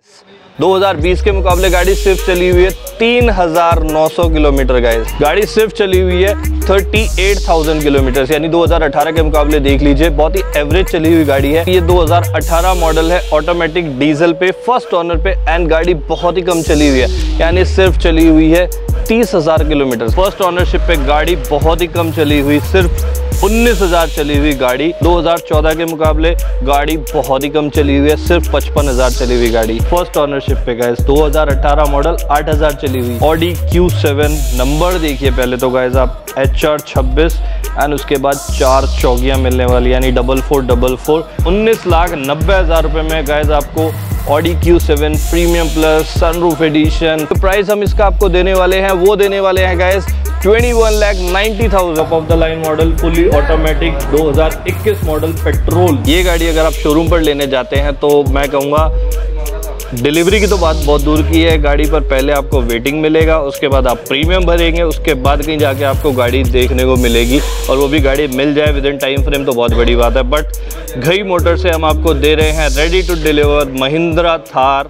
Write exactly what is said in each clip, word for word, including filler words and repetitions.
दो हज़ार बीस के मुकाबले गाड़ी सिर्फ चली हुई है तीन हज़ार नौ सौ किलोमीटर गाइस। गाड़ी सिर्फ चली हुई है अड़तीस हज़ार किलोमीटर, यानी दो हज़ार अठारह के मुकाबले देख लीजिए बहुत ही एवरेज चली हुई गाड़ी है। ये दो हज़ार अठारह मॉडल है, ऑटोमेटिक डीजल पे, फर्स्ट ओनर पे, एंड गाड़ी बहुत ही कम चली हुई है, यानी सिर्फ चली हुई है तीस हज़ार किलोमीटर। फर्स्ट ओनरशिप पे गाड़ी बहुत ही कम चली हुई, सिर्फ उन्नीस हज़ार चली हुई गाड़ी। दो हज़ार चौदह के मुकाबले गाड़ी बहुत ही कम चली हुई है, सिर्फ पचपन हज़ार चली हुई गाड़ी फर्स्ट ओनरशिप पे गाइस। दो हज़ार अठारह मॉडल आठ हज़ार चली हुई। ऑडी क्यू सेवन, नंबर देखिए पहले तो गाइस आप, एच आर छब्बीस, एंड उसके बाद चार चौकियां मिलने वाली, यानी डबल फोर डबल फोर। उन्नीस लाख नब्बे हज़ार रुपये में गाइस आपको Audi Q seven premium plus sunroof edition. तो प्राइस हम इसका आपको देने वाले हैं, वो देने वाले हैं गाइस इक्कीस लाख नब्बे हज़ार off the line model, fully automatic दो हज़ार इक्कीस मॉडल पेट्रोल। ये गाड़ी अगर आप शोरूम पर लेने जाते हैं तो मैं कहूँगा डिलीवरी की तो बात बहुत दूर की है, गाड़ी पर पहले आपको वेटिंग मिलेगा, उसके बाद आप प्रीमियम भरेंगे, उसके बाद कहीं जाके आपको गाड़ी देखने को मिलेगी, और वो भी गाड़ी मिल जाए विद इन टाइम फ्रेम तो बहुत बड़ी बात है। बट घई मोटर से हम आपको दे रहे हैं ready to deliver Mahindra Thar.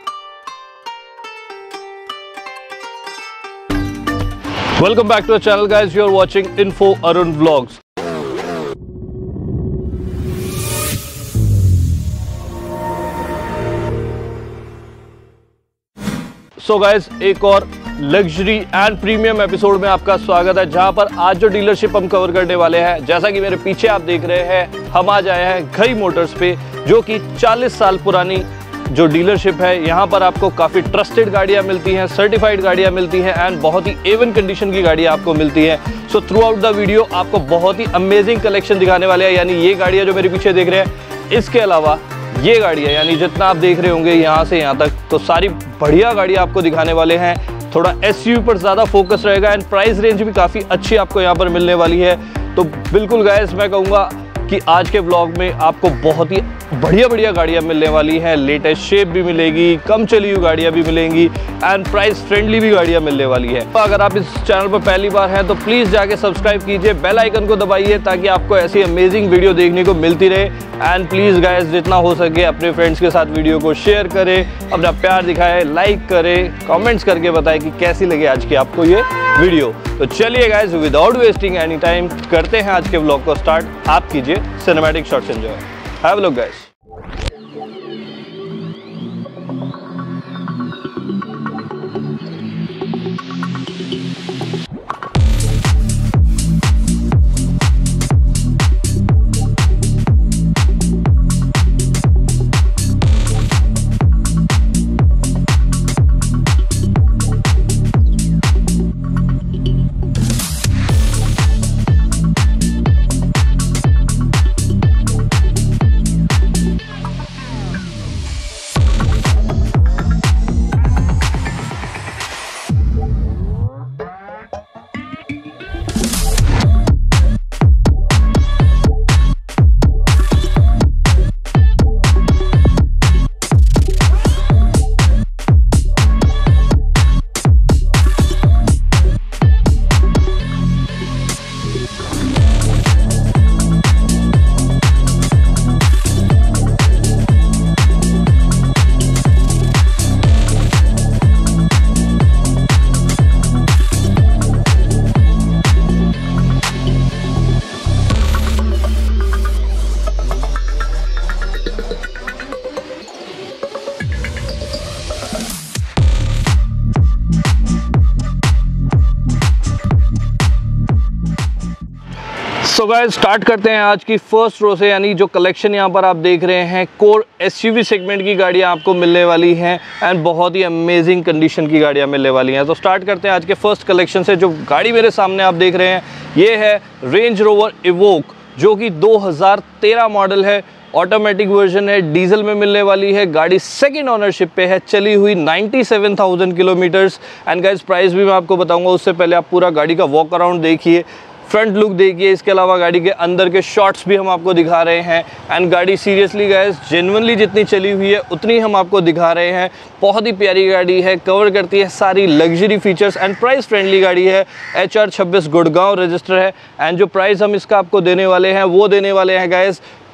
Welcome back to the channel guys, you are watching info Arun vlogs. So so guys, एक और लग्जरी एंड प्रीमियम एपिसोड में आपका स्वागत है, जहां पर आज जो डीलरशिप हम कवर करने वाले हैं, जैसा कि मेरे पीछे आप देख रहे हैं, हम आज आए हैं घई मोटर्स पे, जो कि चालीस साल पुरानी जो डीलरशिप है। यहाँ पर आपको काफ़ी ट्रस्टेड गाड़ियाँ मिलती हैं, सर्टिफाइड गाड़ियाँ मिलती हैं, एंड बहुत ही एवन कंडीशन की गाड़ियाँ आपको मिलती हैं। So throughout the video आपको बहुत ही अमेजिंग कलेक्शन दिखाने वाले हैं, यानी ये गाड़ियाँ जो मेरे पीछे देख रहे हैं, इसके अलावा ये गाड़ियाँ, यानी जितना आप देख रहे होंगे यहाँ से यहाँ तक, तो सारी बढ़िया गाड़ियाँ आपको दिखाने वाले हैं। थोड़ा एसयूवी पर ज़्यादा फोकस रहेगा, एंड प्राइस रेंज भी काफ़ी अच्छी आपको यहाँ पर मिलने वाली है। तो बिल्कुल गाइस, मैं कहूँगा कि आज के व्लॉग में आपको बहुत ही बढ़िया बढ़िया गाड़ियाँ मिलने वाली हैं, लेटेस्ट शेप भी मिलेगी, कम चली हुई गाड़ियाँ भी मिलेंगी, एंड प्राइस फ्रेंडली भी गाड़ियाँ मिलने वाली है। तो अगर आप इस चैनल पर पहली बार हैं तो प्लीज़ जाके सब्सक्राइब कीजिए, बेल आइकन को दबाइए, ताकि आपको ऐसी अमेजिंग वीडियो देखने को मिलती रहे। एंड प्लीज़ गाइस, जितना हो सके अपने फ्रेंड्स के साथ वीडियो को शेयर करें, अपना प्यार दिखाएं, लाइक करें, कमेंट्स करके बताएं कि कैसी लगी आज की आपको ये वीडियो। तो चलिए guys, without wasting any time करते हैं आज के व्लॉग को स्टार्ट। आप कीजिए cinematic shots enjoy. Have a look guys. So guys, start करते हैं आज की फर्स्ट रो से, यानी जो कलेक्शन यहाँ पर आप देख रहे हैं, कोर एसयूवी सेगमेंट की गाड़ियाँ आपको मिलने वाली हैं, एंड बहुत ही अमेजिंग कंडीशन की गाड़ियाँ मिलने वाली हैं। तो स्टार्ट करते हैं आज के फर्स्ट कलेक्शन से। जो गाड़ी मेरे सामने आप देख रहे हैं, ये है रेंज रोवर इवोक, जो कि दो हज़ार तेरह मॉडल है, ऑटोमेटिक वर्जन है, डीजल में मिलने वाली है। गाड़ी सेकंड ओनरशिप पे है, चली हुई सत्तानवे हज़ार किलोमीटर्स। एंड गाइस, प्राइस भी मैं आपको बताऊंगा, उससे पहले आप पूरा गाड़ी का वॉक अराउंड देखिए, फ्रंट लुक देखिए, इसके अलावा गाड़ी के अंदर के शॉट्स भी हम आपको दिखा रहे हैं। एंड गाड़ी सीरियसली गाइस, जेन्युइनली जितनी चली हुई है उतनी हम आपको दिखा रहे हैं। बहुत ही प्यारी गाड़ी है, कवर करती है सारी luxury features, and price friendly गाड़ी है। एच आर छब्बीस गुड़गांव रजिस्टर है, एंड जो प्राइस हम इसका आपको देने वाले हैं वो देने वाले हैं guys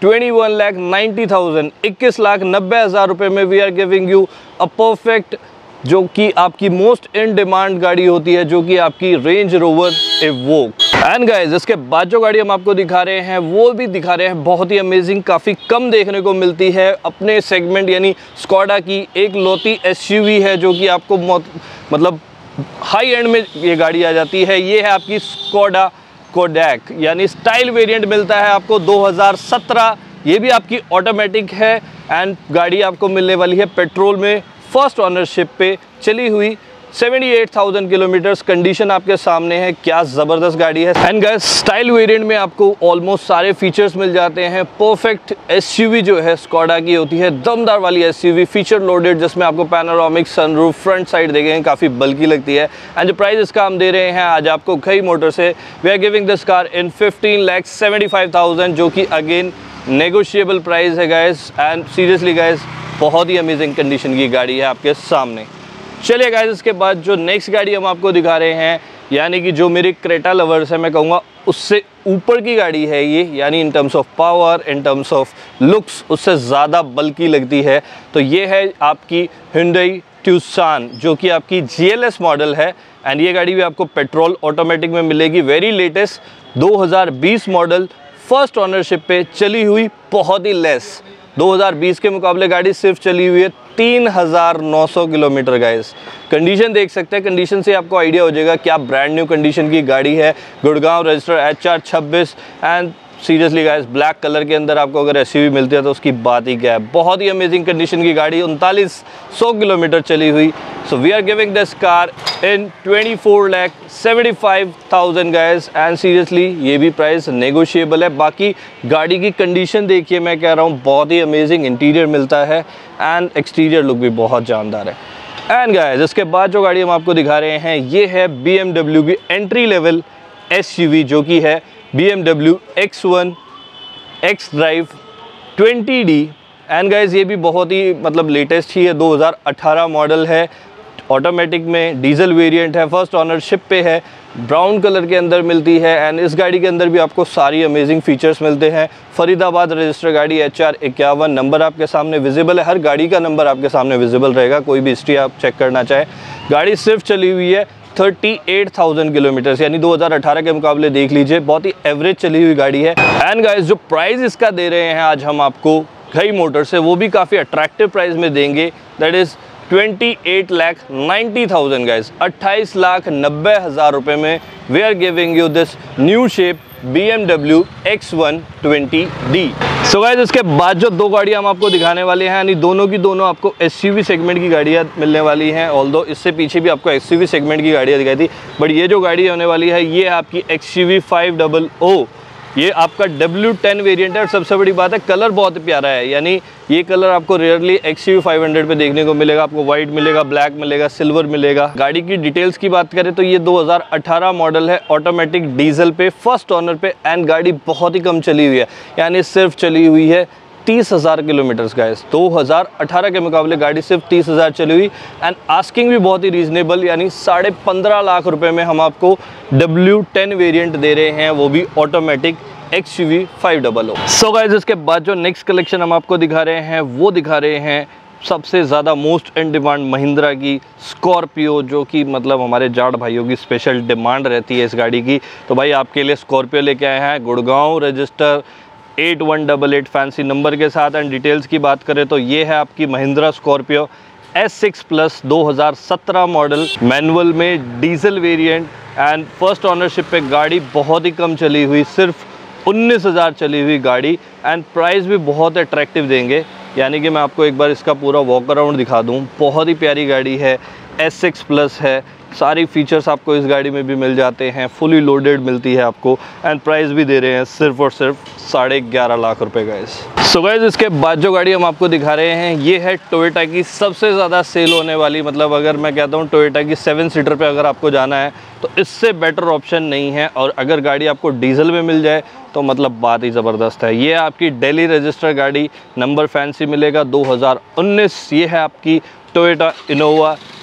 twenty one lakh ninety thousand, इक्कीस लाख नब्बे हज़ार रुपये में we are giving you a perfect, जो कि आपकी मोस्ट इन डिमांड गाड़ी होती है, जो कि आपकी Range Rover Evoque. And guys, इसके बाद जो गाड़ी हम आपको दिखा रहे हैं वो भी दिखा रहे हैं बहुत ही अमेजिंग, काफ़ी कम देखने को मिलती है अपने सेगमेंट, यानी स्कोडा की एक लौती एसयूवी है जो कि आपको मतलब हाई एंड में ये गाड़ी आ जाती है। ये है आपकी स्कोडा कोडैक, यानी स्टाइल वेरिएंट मिलता है आपको दो हज़ार सत्रह। ये भी आपकी ऑटोमेटिक है एंड गाड़ी आपको मिलने वाली है पेट्रोल में, फर्स्ट ऑनरशिप पे चली हुई, अठहत्तर हज़ार किलोमीटर्स। कंडीशन आपके सामने है, क्या ज़बरदस्त गाड़ी है। एंड गाइस, स्टाइल वेरिएंट में आपको ऑलमोस्ट सारे फीचर्स मिल जाते हैं। परफेक्ट एसयूवी जो है स्कोडा की होती है, दमदार वाली एसयूवी, फीचर लोडेड, जिसमें आपको पैनोरामिक सनरूफ, फ्रंट साइड देखेंगे काफ़ी बल्कि लगती है। एंड जो प्राइस इसका हम दे रहे हैं आज आपको घई मोटर से, we are giving this car in fifteen lakh seventy five thousand, जो कि अगेन नेगोशिएबल प्राइस है गाइस। एंड सीरियसली गाइस, बहुत ही अमेजिंग कंडीशन की गाड़ी है आपके सामने। चलिए गाइस, इसके बाद जो नेक्स्ट गाड़ी हम आपको दिखा रहे हैं, यानी कि जो मेरे क्रेटा लवर्स है, मैं कहूँगा उससे ऊपर की गाड़ी है ये, यानी in terms of power, in terms of looks उससे ज़्यादा बल्कि लगती है। तो ये है आपकी Hyundai Tucson, जो कि आपकी जी एल एस मॉडल है। एंड ये गाड़ी भी आपको पेट्रोल ऑटोमेटिक में मिलेगी, वेरी लेटेस्ट दो हज़ार बीस मॉडल, फर्स्ट ऑनरशिप पे चली हुई, बहुत ही लेस। दो हज़ार बीस के मुकाबले गाड़ी सिर्फ चली हुई है तीन हज़ार नौ सौ किलोमीटर गाइस। कंडीशन देख सकते हैं, कंडीशन से आपको आइडिया हो जाएगा क्या ब्रांड न्यू कंडीशन की गाड़ी है। गुड़गांव रजिस्टर एच आर छब्बीस and seriously guys, black colour के अंदर आपको अगर एसयूवी मिलती है तो उसकी बात ही क्या है। बहुत ही अमेजिंग कंडीशन की गाड़ी, उनतालीस सौ किलोमीटर चली हुई। So we are giving this car in twenty four lakh seventy five thousand guys. And seriously ये भी प्राइस नेगोशिएबल है। बाकी गाड़ी की कंडीशन देखिए, मैं कह रहा हूँ बहुत ही अमेजिंग इंटीरियर मिलता है एंड एक्सटीरियर लुक भी बहुत जानदार है। एंड गाइस, इसके बाद जो गाड़ी हम आपको दिखा रहे हैं ये है बी एम डब्ल्यू की एंट्री लेवल एसयूवी, जो कि है B M W X one X drive twenty D. And guys, ये भी बहुत ही मतलब लेटेस्ट ही है, दो हज़ार अठारह मॉडल है, ऑटोमेटिक में, डीजल वेरिएंट है, फर्स्ट ऑनरशिप पे है, ब्राउन कलर के अंदर मिलती है। एंड इस गाड़ी के अंदर भी आपको सारी अमेजिंग फीचर्स मिलते हैं। फरीदाबाद रजिस्टर गाड़ी, एच आर इक्यावन, नंबर आपके सामने विजिबल है, हर गाड़ी का नंबर आपके सामने विजिबल रहेगा, कोई भी हिस्ट्री आप चेक करना चाहे। गाड़ी सिर्फ चली हुई है अड़तीस हज़ार किलोमीटर्स, यानी दो हज़ार अठारह के मुकाबले देख लीजिए बहुत ही एवरेज चली हुई गाड़ी है। एंड गाइस, जो प्राइस इसका दे रहे हैं आज हम आपको घई मोटर से, वो भी काफ़ी अट्रैक्टिव प्राइस में देंगे, दैट इज़ अट्ठाईस लाख नाइन्टी थाउजेंड गाइस, अट्ठाईस लाख नब्बे हज़ार रुपये में we are giving you this new shape B M W X one twenty D. So guys, इसके बाद जो दो गाड़ियाँ हम आपको दिखाने वाले हैं, यानी दोनों की दोनों आपको एसयूवी सेगमेंट की गाड़ियाँ मिलने वाली हैं। ऑल्दो इससे पीछे भी आपको एक्सयूवी सेगमेंट की गाड़ियाँ दिखाई थी, बट ये जो गाड़ी होने वाली है ये आपकी एक्सयूवी फाइव डबल ओ। ये आपका डब्ल्यू टेन वेरिएंट है और सबसे बड़ी बात है कलर बहुत प्यारा है, यानी ये कलर आपको रेयरली एक्सयूवी फाइव हंड्रेड पे देखने को मिलेगा। आपको वाइट मिलेगा, ब्लैक मिलेगा, सिल्वर मिलेगा। गाड़ी की डिटेल्स की बात करें तो ये दो हज़ार अठारह मॉडल है, ऑटोमेटिक डीजल पे, फर्स्ट ऑनर पे, एंड गाड़ी बहुत ही कम चली हुई है, यानी सिर्फ चली हुई है तीस हज़ार किलोमीटर्स गाइस। दो हज़ार अठारह के मुकाबले गाड़ी सिर्फ तीस हज़ार चली हुई एंड आस्किंग भी बहुत ही रीजनेबल, यानी साढ़े पंद्रह लाख रुपए में हम आपको डब्ल्यू टेन वेरिएंट दे रहे हैं, वो भी automatic XUV five double O. So guys, इसके बाद जो नेक्स्ट कलेक्शन हम आपको दिखा रहे हैं वो दिखा रहे हैं सबसे ज़्यादा मोस्ट इन डिमांड महिंद्रा की स्कॉर्पियो, जो कि मतलब हमारे जाट भाइयों की स्पेशल डिमांड रहती है इस गाड़ी की। तो भाई आपके लिए स्कॉर्पियो लेके आए हैं, Gurgaon register eight one double eight fancy number के साथ। एंड डिटेल्स की बात करें तो ये है आपकी Mahindra Scorpio S six plus दो हज़ार सत्रह मॉडल, मैनुअल में, diesel variant and first ownership पे गाड़ी बहुत ही कम चली हुई, सिर्फ उन्नीस हज़ार चली हुई गाड़ी। एंड प्राइस भी बहुत अट्रैक्टिव देंगे, यानी कि मैं आपको एक बार इसका पूरा वॉक अराउंड दिखा दूं। बहुत ही प्यारी गाड़ी है, एस सिक्स प्लस है, सारी फीचर्स आपको इस गाड़ी में भी मिल जाते हैं, फुली लोडेड मिलती है आपको। एंड प्राइस भी दे रहे हैं सिर्फ और सिर्फ साढ़े ग्यारह लाख रुपए गाइस। सो गाइस, इसके बाद जो गाड़ी हम आपको दिखा रहे हैं ये है टोयोटा की सबसे ज़्यादा सेल होने वाली, मतलब अगर मैं कहता हूँ टोयोटा की सेवन सीटर पे अगर आपको जाना है तो इससे बेटर ऑप्शन नहीं है। और अगर गाड़ी आपको डीजल में मिल जाए तो मतलब बात ही ज़बरदस्त है। ये आपकी दिल्ली रजिस्टर गाड़ी, नंबर फैंसी मिलेगा दो हज़ार उन्नीस। ये है आपकी टोयोटा इनोवा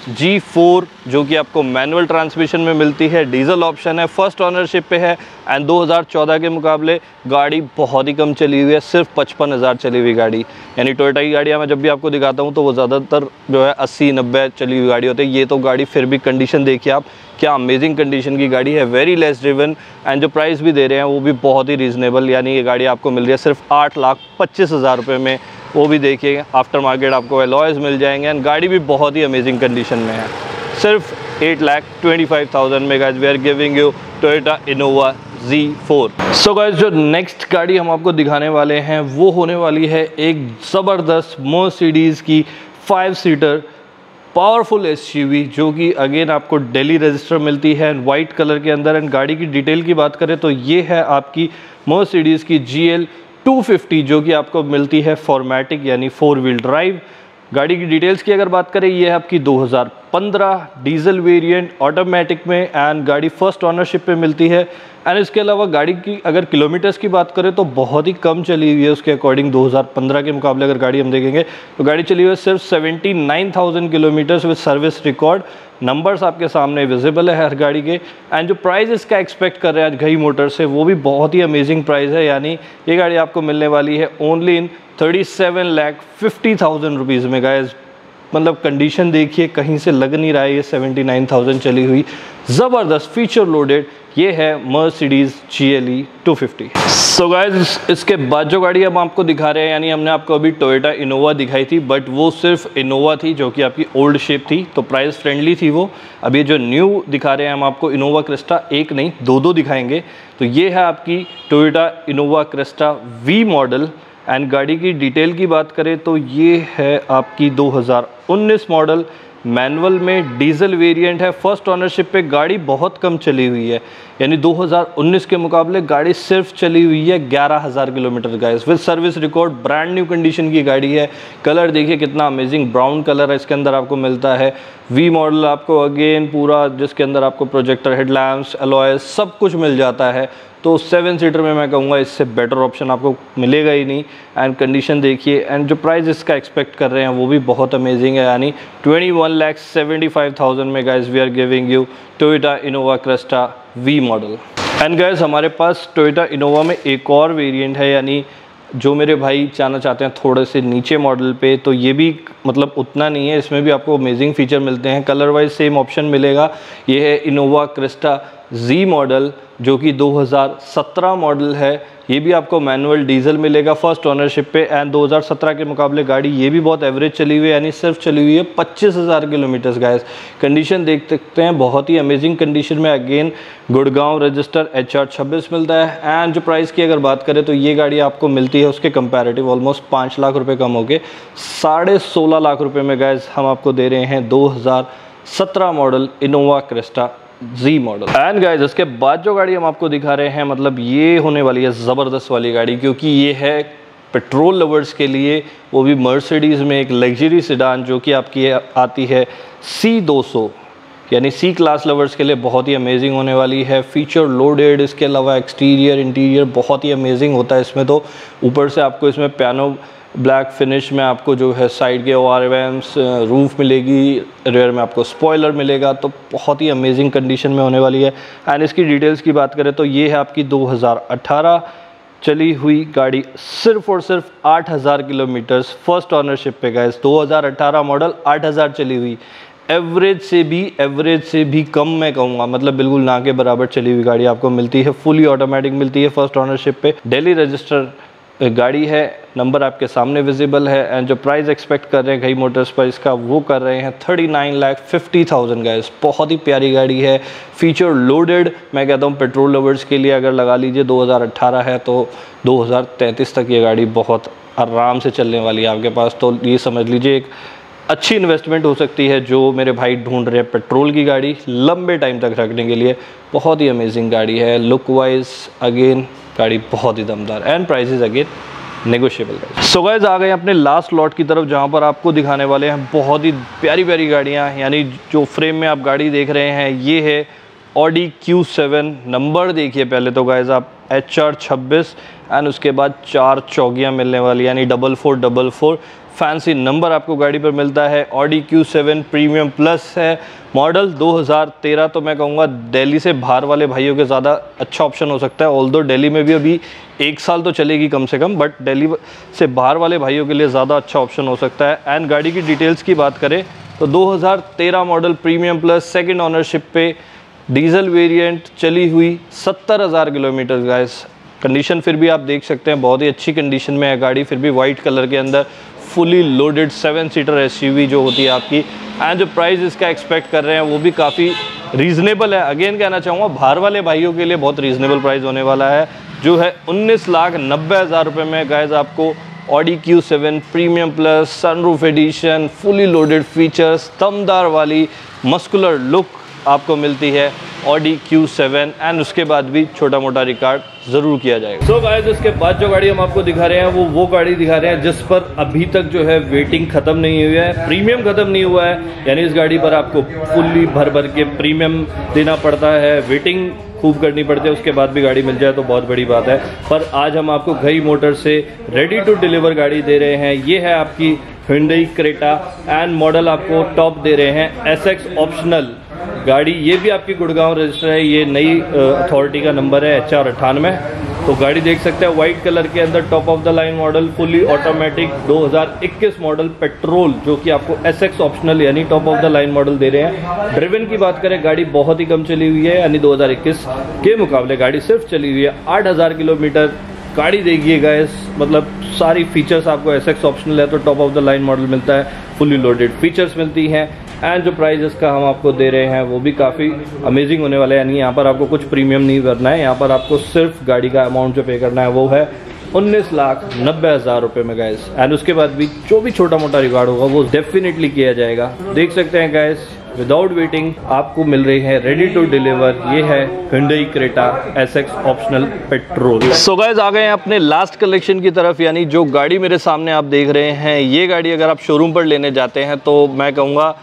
जी फोर जो कि आपको मैनुअल ट्रांसमिशन में मिलती है, डीजल ऑप्शन है, फर्स्ट ओनरशिप पे है एंड दो हज़ार चौदह के मुकाबले गाड़ी बहुत ही कम चली हुई है, सिर्फ पचपन हज़ार चली हुई गाड़ी। यानी टोयोटा की गाड़ियाँ मैं जब भी आपको दिखाता हूँ तो वो ज़्यादातर जो है अस्सी नब्बे चली हुई गाड़ी होती है। ये तो गाड़ी फिर भी कंडीशन देखिए आप, क्या अमेजिंग कंडीशन की गाड़ी है, वेरी लेस ड्रिवन एंड जो प्राइस भी दे रहे हैं वो भी बहुत ही रीज़नेबल। यानी ये गाड़ी आपको मिल रही है सिर्फ आठ लाख पच्चीस हज़ार रुपये में, वो भी देखिए आफ्टर मार्केट आपको एलॉयज़ मिल जाएंगे एंड गाड़ी भी बहुत ही अमेजिंग कंडीशन में है। सिर्फ eight lakh twenty five thousand में guys we are giving you Toyota Innova G four. So guys जो नेक्स्ट गाड़ी हम आपको दिखाने वाले हैं वो होने वाली है एक ज़बरदस्त मर्सिडीज़ की फाइव सीटर पावरफुल एसयूवी जो कि अगेन आपको दिल्ली रजिस्टर मिलती है एंड वाइट कलर के अंदर। एंड गाड़ी की डिटेल की बात करें तो ये है आपकी मर्सिडीज़ की जी एल टू फिफ्टी जो कि आपको मिलती है फॉर्मेटिक यानी फोर व्हील ड्राइव। गाड़ी की डिटेल्स की अगर बात करें, ये है आपकी दो हज़ार पंद्रह डीजल वेरिएंट ऑटोमेटिक में एंड गाड़ी फर्स्ट ओनरशिप पे मिलती है। एंड इसके अलावा गाड़ी की अगर किलोमीटर्स की बात करें तो बहुत ही कम चली हुई है उसके अकॉर्डिंग। दो हज़ार पंद्रह के मुकाबले अगर गाड़ी हम देखेंगे तो गाड़ी चली हुई है सिर्फ seventy nine thousand kilometres with service record. Numbers आपके सामने विजिबल है हर गाड़ी के एंड जो प्राइस इसका एक्सपेक्ट कर रहे हैं आज घई मोटर से वो भी बहुत ही अमेजिंग प्राइस है। यानी ये गाड़ी आपको मिलने वाली है only in thirty seven lakh fifty thousand rupees में गाइस। मतलब कंडीशन देखिए, कहीं से लग नहीं रहा है ये सेवेंटी नाइन थाउजेंड चली हुई, ज़बरदस्त फीचर लोडेड ये है Mercedes G L E two fifty. So guys इसके बाद जो गाड़ी हम आपको दिखा रहे हैं, यानी हमने आपको अभी टोयोटा इनोवा दिखाई थी बट वो सिर्फ इनोवा थी जो कि आपकी ओल्ड शेप थी तो प्राइस फ्रेंडली थी वो। अभी जो न्यू दिखा रहे हैं हम आपको इनोवा क्रिस्टा, एक नहीं दो दो दिखाएंगे। तो ये है आपकी Toyota Innova Crysta V model and गाड़ी की डिटेल की बात करें तो ये है आपकी दो हज़ार उन्नीस मॉडल, मैनुअल में डीजल वेरिएंट है, फर्स्ट ओनरशिप पे गाड़ी बहुत कम चली हुई है। यानी दो हज़ार उन्नीस के मुकाबले गाड़ी सिर्फ चली हुई है ग्यारह हज़ार kilometre guys with service record, brand new condition की गाड़ी है। कलर देखिए कितना अमेजिंग ब्राउन कलर है इसके अंदर आपको मिलता है। वी मॉडल आपको अगेन पूरा जिसके अंदर आपको प्रोजेक्टर हेडलैम्प्स एलॉयज़ सब कुछ मिल जाता है। तो सेवन सीटर में मैं कहूँगा इससे बेटर ऑप्शन आपको मिलेगा ही नहीं। एंड कंडीशन देखिए एंड जो प्राइस इसका एक्सपेक्ट कर रहे हैं वो भी बहुत अमेजिंग है। यानी twenty one lakh seventy five thousand में guys we are giving you Toyota Innova Crysta V model. And guys हमारे पास टोयोटा इनोवा में एक और वेरिएंट है, यानी जो मेरे भाई जाना चाहते हैं थोड़े से नीचे मॉडल पे, तो ये भी मतलब उतना नहीं है, इसमें भी आपको अमेजिंग फीचर मिलते हैं। कलर वाइज सेम ऑप्शन मिलेगा। ये है इनोवा क्रिस्टा जी मॉडल जो कि दो हज़ार सत्रह मॉडल है। ये भी आपको मैनुअल डीजल मिलेगा फर्स्ट ओनरशिप पे एंड दो हज़ार सत्रह के मुकाबले गाड़ी ये भी बहुत एवरेज चली हुई है, यानी सिर्फ चली हुई है पच्चीस हज़ार किलोमीटर्स गाइस। कंडीशन देख सकते हैं बहुत ही अमेजिंग कंडीशन में, again Gurgaon register H R छब्बीस मिलता है। एंड जो प्राइस की अगर बात करें तो ये गाड़ी आपको मिलती है उसके कंपैरेटिव ऑलमोस्ट पाँच लाख रुपये कम हो गए, साढ़े सोलह लाख रुपये में गाइस हम आपको दे रहे हैं दो हज़ार सत्रह model Innova Crysta G model. And guys इसके बाद जो गाड़ी हम आपको दिखा रहे हैं मतलब ये होने वाली है ज़बरदस्त वाली गाड़ी, क्योंकि ये है पेट्रोल लवर्स के लिए, वो भी मर्सिडीज़ में एक लग्जरी सेडान जो कि आपकी आती है सी दो सौ, यानी सी क्लास लवर्स के लिए बहुत ही अमेजिंग होने वाली है। फीचर लोडेड, इसके अलावा एक्सटीरियर इंटीरियर बहुत ही अमेजिंग होता है इसमें। तो ऊपर से आपको इसमें पियानो ब्लैक फिनिश में आपको जो है साइड के ओ आर वेम्स रूफ मिलेगी, रेयर में आपको स्पॉइलर मिलेगा, तो बहुत ही अमेजिंग कंडीशन में होने वाली है। एंड इसकी डिटेल्स की बात करें तो ये है आपकी दो हज़ार अठारह चली हुई गाड़ी, सिर्फ और सिर्फ आठ हज़ार किलोमीटर्स फर्स्ट ऑनरशिप पे गाइस। दो हज़ार अठारह मॉडल आठ हज़ार चली हुई, एवरेज से भी एवरेज से भी कम मैं कहूँगा, मतलब बिल्कुल ना के बराबर चली हुई गाड़ी आपको मिलती है। फुली ऑटोमेटिक मिलती है फर्स्ट ऑनरशिप पे, दिल्ली रजिस्टर गाड़ी है, नंबर आपके सामने विजिबल है। एंड जो प्राइस एक्सपेक्ट कर रहे हैं घई मोटर्स पर इसका वो कर रहे हैं thirty nine lakh fifty thousand guys. बहुत ही प्यारी गाड़ी है, फीचर लोडेड। मैं कहता हूँ पेट्रोल लवर्स के लिए अगर लगा लीजिए दो हज़ार अठारह है तो दो हज़ार तैंतीस तक ये गाड़ी बहुत आराम से चलने वाली है आपके पास। तो ये समझ लीजिए एक अच्छी इन्वेस्टमेंट हो सकती है जो मेरे भाई ढूंढ रहे हैं पेट्रोल की गाड़ी लंबे टाइम तक रखने के लिए। बहुत ही अमेजिंग गाड़ी है, लुक वाइज अगेन गाड़ी बहुत ही दमदार and prices again negotiable. So guys आ गए अपने लास्ट लॉट की तरफ जहां पर आपको दिखाने वाले हैं बहुत ही प्यारी प्यारी गाड़ियां। यानी जो फ्रेम में आप गाड़ी देख रहे हैं ये है ऑडी क्यू सेवन। नंबर देखिए पहले तो गाइस आप एच आर छब्बीस एंड उसके बाद चार चौगियाँ मिलने वाली, यानी double four double four fancy number आपको गाड़ी पर मिलता है। Audi Q seven premium plus है, मॉडल दो हज़ार तेरह। तो मैं कहूँगा दिल्ली से बाहर वाले भाइयों के ज़्यादा अच्छा ऑप्शन हो सकता है। ऑल्दो दिल्ली में भी अभी एक साल तो चलेगी कम से कम, बट दिल्ली से बाहर वाले भाइयों के लिए ज़्यादा अच्छा ऑप्शन हो सकता है। एंड गाड़ी की डिटेल्स की बात करें तो दो हज़ार तेरह model premium plus second ownership पे डीजल वेरिएंट, चली हुई सत्तर हज़ार किलोमीटर गाइस। कंडीशन फिर भी आप देख सकते हैं बहुत ही अच्छी कंडीशन में है गाड़ी, फिर भी वाइट कलर के अंदर fully loaded seven seater SUV जो होती है आपकी। एंड जो प्राइस इसका एक्सपेक्ट कर रहे हैं वो भी काफ़ी रीज़नेबल है। अगेन कहना चाहूँगा बाहर वाले भाइयों के लिए बहुत रीज़नेबल प्राइस होने वाला है, जो है उन्नीस लाख नब्बे हज़ार रुपये में गाइस आपको Audi Q seven premium plus sunroof edition, fully loaded features, दमदार वाली मस्कुलर लुक आपको मिलती है ऑडी क्यू सेवन। एंड उसके बाद भी छोटा मोटा रिकॉर्ड ज़रूर किया जाएगा। सो गाइस उसके बाद जो गाड़ी हम आपको दिखा रहे हैं वो वो गाड़ी दिखा रहे हैं जिस पर अभी तक जो है वेटिंग ख़त्म नहीं हुई है, प्रीमियम ख़त्म नहीं हुआ है। यानी इस गाड़ी पर आपको फुल्ली भर भर के प्रीमियम देना पड़ता है, वेटिंग खूब करनी पड़ती है, उसके बाद भी गाड़ी मिल जाए तो बहुत बड़ी बात है। पर आज हम आपको घई मोटर से रेडी टू डिलीवर गाड़ी दे रहे हैं। ये है आपकी Hyundai क्रेटा एंड मॉडल आपको टॉप दे रहे हैं एस एक्स ऑप्शनल गाड़ी। ये भी आपकी गुड़गांव रजिस्टर है, ये नई अथॉरिटी का नंबर है एच आर अट्ठानवे। तो गाड़ी देख सकते हैं व्हाइट कलर के अंदर top of the line model, fully automatic दो हज़ार इक्कीस मॉडल पेट्रोल, जो कि आपको एस एक्स ऑप्शनल यानी top of the line model दे रहे हैं। ड्रिवन की बात करें गाड़ी बहुत ही कम चली हुई है, यानी दो हज़ार इक्कीस के मुकाबले गाड़ी सिर्फ चली हुई है आठ हज़ार किलोमीटर गाड़ी देखिए गाइस। मतलब सारी फीचर्स आपको एस एक्स ऑप्शनल है तो top of the line model मिलता है, फुली लोडेड फीचर्स मिलती हैं। एंड जो प्राइस इसका हम आपको दे रहे हैं वो भी काफ़ी अमेजिंग होने वाला है। यानी यहाँ पर आपको कुछ प्रीमियम नहीं करना है, यहाँ पर आपको सिर्फ गाड़ी का अमाउंट जो पे करना है वो है उन्नीस लाख नब्बे हज़ार रुपये में गाइस। एंड उसके बाद भी जो भी छोटा मोटा रिकॉर्ड होगा वो डेफिनेटली किया जाएगा। देख सकते हैं गाइस विदाउट वेटिंग आपको मिल रही है रेडी टू डिलीवर। ये है Hyundai Creta S X optional petrol. So guys आ गए हैं अपने लास्ट कलेक्शन की तरफ, यानी जो गाड़ी मेरे सामने आप देख रहे हैं ये गाड़ी अगर आप शोरूम पर लेने जाते हैं तो मैं कहूँगा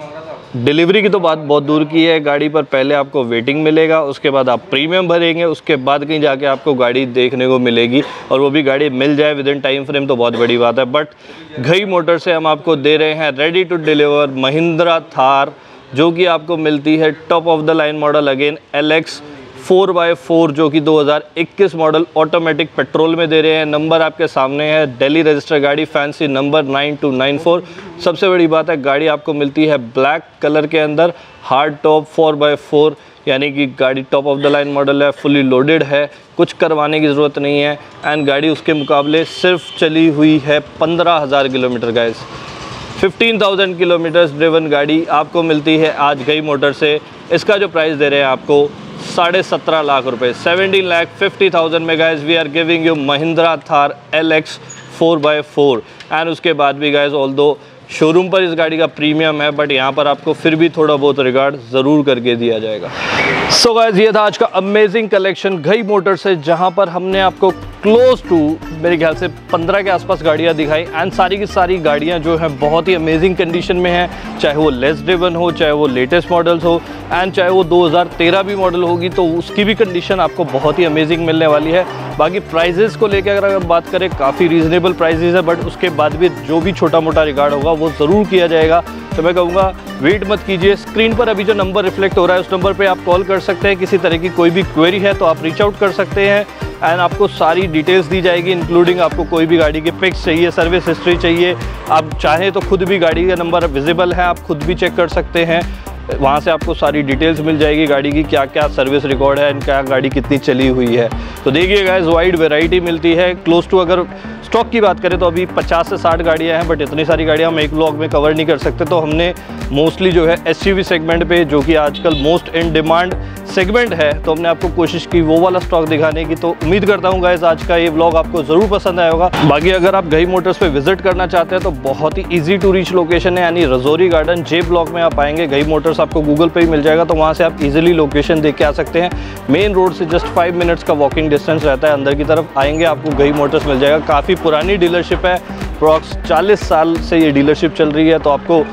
डिलीवरी की तो बात बहुत दूर की है। गाड़ी पर पहले आपको वेटिंग मिलेगा, उसके बाद आप प्रीमियम भरेंगे, उसके बाद कहीं जाके आपको गाड़ी देखने को मिलेगी, और वो भी गाड़ी मिल जाए विद इन टाइम फ्रेम तो बहुत बड़ी बात है। बट घई मोटर से हम आपको दे रहे हैं ready to deliver Mahindra Thar, जो कि आपको मिलती है top of the line model again L X four by four, जो कि दो हज़ार इक्कीस मॉडल ऑटोमेटिक पेट्रोल में दे रहे हैं। नंबर आपके सामने है, दिल्ली रजिस्टर गाड़ी, fancy number nine two nine four. सबसे बड़ी बात है गाड़ी आपको मिलती है ब्लैक कलर के अंदर, hard top four by four, यानी कि गाड़ी top of the line model है, फुली लोडेड है, कुछ करवाने की ज़रूरत नहीं है। एंड गाड़ी उसके मुकाबले सिर्फ चली हुई है पंद्रह हज़ार kilometre guys. Fifteen thousand kilometres driven गाड़ी आपको मिलती है आज घई मोटर से। इसका जो प्राइस दे रहे हैं आपको साढ़े सत्रह लाख रुपए, सेवनटीन लाख फिफ्टी थाउजेंड में guys we are giving you Mahindra Thar L X four by four. And उसके बाद भी गाइज ऑल दो शोरूम पर इस गाड़ी का प्रीमियम है, बट यहाँ पर आपको फिर भी थोड़ा बहुत रिगार्ड ज़रूर करके दिया जाएगा। सो गाइज ये था आज का अमेजिंग कलेक्शन घई मोटर से, जहाँ पर हमने आपको क्लोज टू मेरे ख्याल से पंद्रह के आसपास गाड़ियाँ दिखाई। एंड सारी की सारी गाड़ियाँ जो हैं बहुत ही अमेजिंग कंडीशन में हैं, चाहे वो लेस ड्रिवन हो, चाहे वो लेटेस्ट मॉडल्स हो, एंड चाहे वो दो हज़ार तेरह भी मॉडल होगी तो उसकी भी कंडीशन आपको बहुत ही अमेजिंग मिलने वाली है। बाकी प्राइजेस को लेकर अगर हम बात करें काफ़ी रीज़नेबल प्राइजेस है, बट उसके बाद भी जो भी छोटा मोटा रिकॉर्ड होगा वो ज़रूर किया जाएगा। तो मैं कहूँगा वेट मत कीजिए, स्क्रीन पर अभी जो नंबर रिफ्लेक्ट हो रहा है उस नंबर पे आप कॉल कर सकते हैं। किसी तरह की कोई भी क्वेरी है तो आप रीच आउट कर सकते हैं, एंड आपको सारी डिटेल्स दी जाएगी, इंक्लूडिंग आपको कोई भी गाड़ी के पिक्स चाहिए, सर्विस हिस्ट्री चाहिए, आप चाहें तो खुद भी गाड़ी का नंबर विजिबल है, आप खुद भी चेक कर सकते हैं। वहाँ से आपको सारी डिटेल्स मिल जाएगी गाड़ी की, क्या क्या सर्विस रिकॉर्ड है एंड क्या गाड़ी कितनी चली हुई है। तो देखिए गाइस वाइड वैरायटी मिलती है। क्लोज टू अगर स्टॉक की बात करें तो अभी पचास से साठ गाड़ियाँ हैं, बट इतनी सारी गाड़ियाँ हम एक ब्लॉग में कवर नहीं कर सकते, तो हमने मोस्टली जो है एसयूवी सेगमेंट पे, जो कि आजकल मोस्ट इन डिमांड सेगमेंट है, तो हमने आपको कोशिश की वो वाला स्टॉक दिखाने की। तो उम्मीद करता हूँ गाइस आज का ये व्लॉग आपको ज़रूर पसंद आया होगा। बाकी अगर आप घई मोटर्स पे विजिट करना चाहते हैं तो बहुत ही ईजी टू रीच लोकेशन है, यानी रजौरी गार्डन जे ब्लॉक में आप आएंगे। घई मोटर्स आपको गूगल पे ही मिल जाएगा, तो वहाँ से आप इजीली लोकेशन देख के आ सकते हैं। मेन रोड से जस्ट फाइव मिनट्स का वॉकिंग डिस्टेंस रहता है, अंदर की तरफ आएंगे आपको घई मोटर्स मिल जाएगा। काफ़ी पुरानी डीलरशिप है, अप्रॉक्स चालीस साल से ये डीलरशिप चल रही है, तो आपको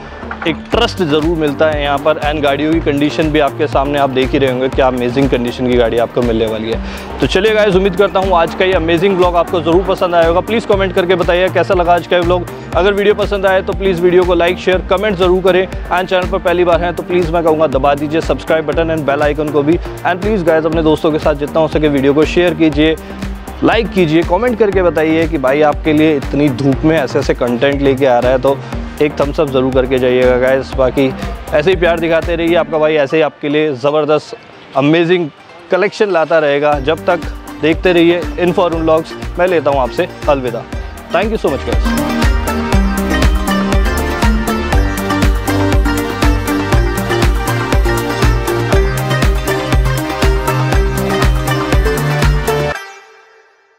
एक ट्रस्ट ज़रूर मिलता है यहाँ पर। एंड गाड़ियों की कंडीशन भी आपके सामने आप देख ही रहे होंगे, क्या अमेजिंग कंडीशन की गाड़ी आपको मिलने वाली है। तो चलिए गाइस, उम्मीद करता हूँ आज का ये अमेजिंग ब्लॉग आपको ज़रूर पसंद आया होगा। प्लीज़ कमेंट करके बताइए कैसा लगा आज का ये ब्लॉग। अगर वीडियो पसंद आए तो प्लीज़ वीडियो को लाइक शेयर कमेंट ज़रूर करें। एंड चैनल पर पहली बार हैं तो प्लीज़ मैं कहूँगा दबा दीजिए subscribe button and bell icon को भी। एंड प्लीज़ गाइस अपने दोस्तों के साथ जितना हो सके वीडियो को शेयर कीजिए, लाइक कीजिए, कमेंट करके बताइए कि भाई आपके लिए इतनी धूप में ऐसे ऐसे कंटेंट लेके आ रहा है, तो एक थम्स अप ज़रूर करके जाइएगा गाइस। बाकी ऐसे ही प्यार दिखाते रहिए, आपका भाई ऐसे ही आपके लिए ज़बरदस्त अमेजिंग कलेक्शन लाता रहेगा। जब तक देखते रहिए इन्फॉर्म व्लॉग्स। मैं लेता हूँ आपसे अलविदा। Thank you so much guys.